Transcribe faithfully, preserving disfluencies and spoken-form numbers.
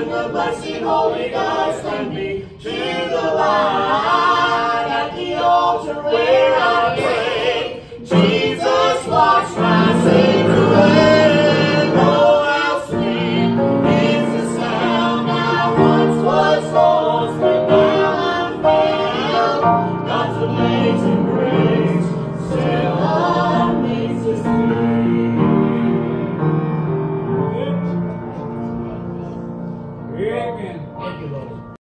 Son, the blessed Holy Ghost, and me to the light at the altar where I pray. Jesus washed my sins away. Oh, how sweet is the sound. I once was lost, but now I'm found. God's amazing grace still amazes me. Amen. Thank you, Lord.